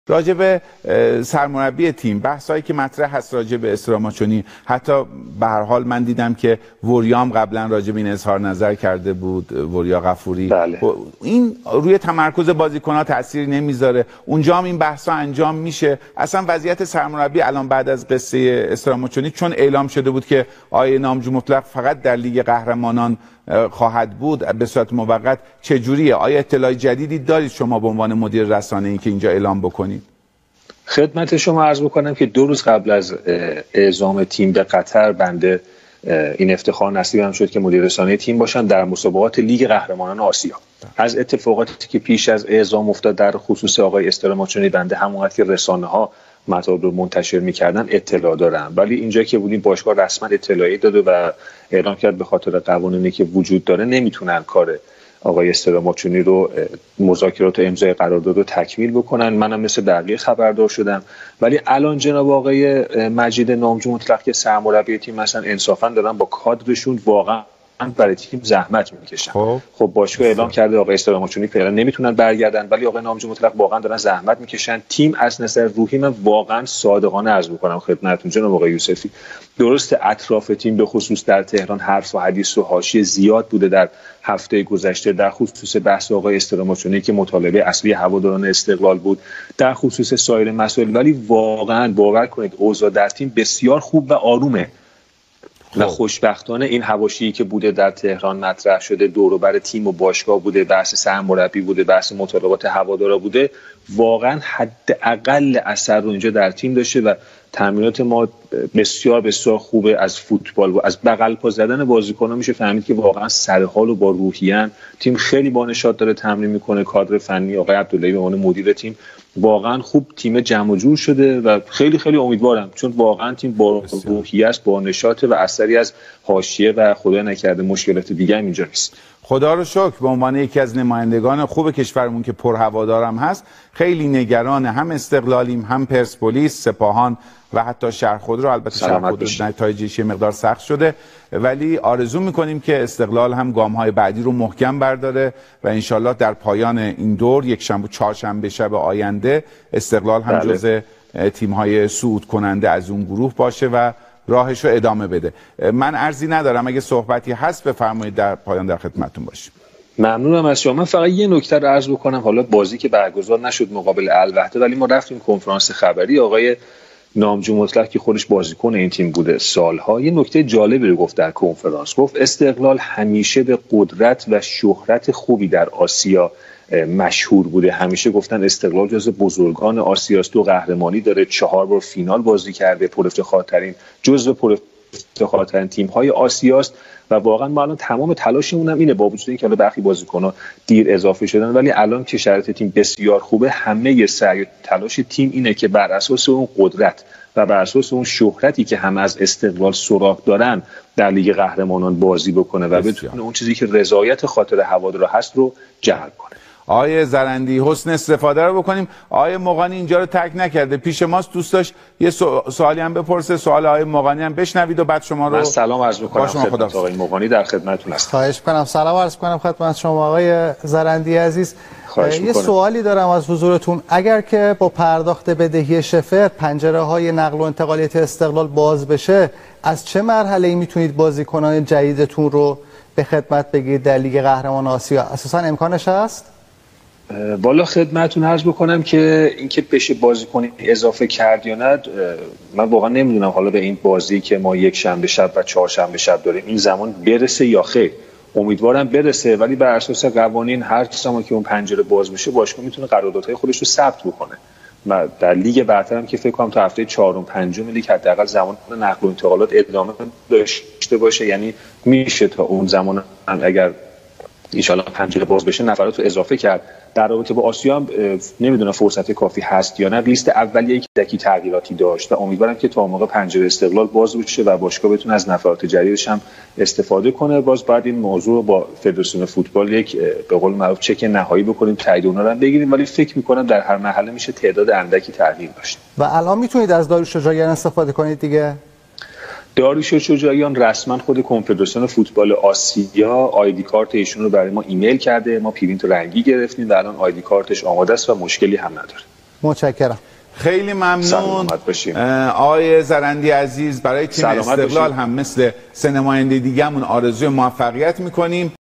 راجع به سرمربی تیم، بحثایی که مطرح هست راجع به استراماچونی، حتی به هر حال من دیدم که وریام قبلا راجع به این اظهار نظر کرده بود، وریا غفوری. بله. این روی تمرکز بازیکن‌ها تأثیری نمیذاره، اونجا هم این بحثا انجام میشه. اصلا وضعیت سرمربی الان بعد از قصه استراماچونی، چون اعلام شده بود که آقای نامجو مطلق فقط در لیگ قهرمانان خواهد بود به صورت موقت، چجوریه؟ آیا اطلاع جدیدی دارید شما به عنوان مدیر رسانه‌ای که اینجا اعلام بکنید؟ خدمت شما عرض بکنم که 2 روز قبل از اعزام تیم به قطر بنده این افتخار نصیبم شد که مدیر رسانه تیم باشم در مسابقات لیگ قهرمانان آسیا. از اتفاقاتی که پیش از اعزام افتاد در خصوص آقای استراماچونی بنده همونقدر که رسانه‌ها مطالب رو منتشر می‌کردن اطلاع دارم، ولی اینجا که بودیم باشگاه رسما اطلاعی داده و اعلام کرد به خاطر قوانینی که وجود داره نمیتونن کار آقای استراماچونی رو مذاکرات و امضای قرارداد رو تکمیل بکنن. منم مثل بقیه خبردار شدم، ولی الان جناب آقای مجید نامجو مطلق که سرمربی تیم مثلا انصافا دارن با کادرشون واقعا برای تیم زحمت میکشن. خب باشگاه اعلام کرده آقای استراماچونی فعلا نمیتونن برگردن، ولی آقای نامجو مطلق واقعا دارن زحمت میکشن. تیم از نظر روحی من واقعا صادقانه عرض میکنم خدمتتون جناب آقای یوسفی، درست اطراف تیم به خصوص در تهران حرف و حدیث و حاشیه زیاد بوده در هفته گذشته در خصوص بحث آقای استراماچونی که مطالبه اصلی هواداران استقلال بود، در خصوص سایر مسائل، ولی واقعا باور کنید اوضاع در تیم بسیار خوب و آرومه. و خوشبختانه این حواشی که بوده در تهران مطرح شده دور و بر تیم و باشگاه بوده، بحث سرمربی بوده، بحث مطالبات هوادارا بوده، واقعا حداقل اثر رو اینجا در تیم داشته و تمرینات ما بسیار بسیار خوبه. از فوتبال و از بغل پا زدن بازیکن‌ها میشه فهمید که واقعا سرحال و با روحیه‌اند. تیم خیلی با نشاط داره تمرین میکنه. کادر فنی آقای عبداللهی به عنوان مدیر تیم واقعا خوب تیم جمع و جور شده و خیلی خیلی امیدوارم، چون واقعا تیم با روحیه است، با نشاط و اثری از حاشیه و خدا نکرده مشکلات دیگه هم اینجا نیست. خدا رو شکر به عنوان یکی از نمایندگان خوب کشورمون که پر هوادارم هست، خیلی نگران هم استقلالیم، هم پرسپولیس، سپاهان و حتی شهرخودرو. البته شهرخودرو نتایجش یه مقدار سخت شده، ولی آرزو میکنیم که استقلال هم گام‌های بعدی رو محکم برداره و انشالله در پایان این دور یکشنبه چهارشنبه شب آینده استقلال هم جزء تیم‌های صعود کننده از اون گروه باشه و راهش رو ادامه بده. من عرضی ندارم، اگه صحبتی هست بفرمایید در پایان در خدمتتون باشیم. ممنونم از شما. من فقط یه نکته رو عرض بکنم. حالا بازی که برگزار نشد مقابل الوحده، ولی ما رفتیم کنفرانس خبری آقای نامجو مطلق که خودش بازیکن این تیم بوده سالها، یه نکته جالبی رو گفت در کنفرانس. گفت استقلال همیشه به قدرت و شهرت خوبی در آسیا مشهور بوده. همیشه گفتن استقلال جزو بزرگان آسیاست، 2 قهرمانی داره، 4 بار فینال بازی کرده، پرافتخارترین جزو پرافتخارترین تیم‌های آسیاست و واقعا ما الان تمام تلاشمون هم اینه، با وجود اینکه حالا برخی بازیکن‌ها دیر اضافه شدن، ولی الان که شرایط تیم بسیار خوبه، همه سعی و تلاش تیم اینه که بر اساس اون قدرت و بر اساس اون شهرتی که هم از استقلال سراغ دارن در لیگ قهرمانان بازی بکنه و بتونه اون چیزی که رضایت خاطر هوادارا هست رو جلب کنه. آقای زرندی حسن استفاده رو بکنیم. آقای مقانی اینجا رو ترک نکرده، پیش ماست، دوست داشت یه سوالی هم بپرسه. سوال آقای مقانی هم بشنوید و بعد شما رو. من سلام عرض می‌کنم خدمت آقای مقانی، در خدمتتون هستم. خواهش می‌کنم. سلام عرض می‌کنم خدمت شما آقای زرندی عزیز. یه سوالی دارم از حضورتون. اگر که با پرداخت بدهی شفر پنجره‌های نقل و انتقالیات استقلال باز بشه، از چه مرحله‌ای میتونید بازیکنان جدیدتون رو به خدمت بگیرید در لیگ قهرمان آسیا؟ اساساً امکانش هست؟ بالا خدمتتون عرض بکنم که اینکه بشه بازیکن اضافه کرد یا نه، من واقعا نمیدونم حالا به این بازی که ما یک شنبه شب و چهارشنبه شب داریم این زمان برسه یا خیر. امیدوارم برسه، ولی بر اساس قوانین هر زمانی که اون پنجره باز میشه باشگاه میتونه قراردادهای خودش رو ثبت بکنه و در لیگ برتر هم که فکر کنم تا هفته 4 و 5 لیگ حداقل زمان نقل و انتقالات ادامه داشته باشه، یعنی میشه تا اون زمان هم اگر ان شاءالله پنجره باز بشه نفرات رو اضافه کرد. در رابطه با آسیا هم نمیدونم فرصت کافی هست یا نه. لیست اولیه‌ای که دکی تغییراتی داشت و امیدوارم که تا موقع پنجره استقلال باز بشه و باشگاه بتونه از نفرات جدیدش هم استفاده کنه. باز بعد این موضوع رو با فدراسیون فوتبال یک به قول معروف چک نهایی بکنیم، تایید اونها رو بگیریم، ولی فکر می‌کنم در هر مرحله میشه تعداد اندکی تغییر داشت. و الان میتونید از داریوش شجاعیان استفاده کنید دیگه؟ داریوش شجاعیان رسما خود کنفدراسیون فوتبال آسیا آیدی کارت ایشون رو برای ما ایمیل کرده، ما پرینت رنگی گرفتیم و الان آیدی کارتش آماده است و مشکلی هم نداره. متشکرم. خیلی ممنون آقای زرندی عزیز. برای تیم استقلال هم مثل سه نماینده دیگه‌مون آرزوی موفقیت میکنیم.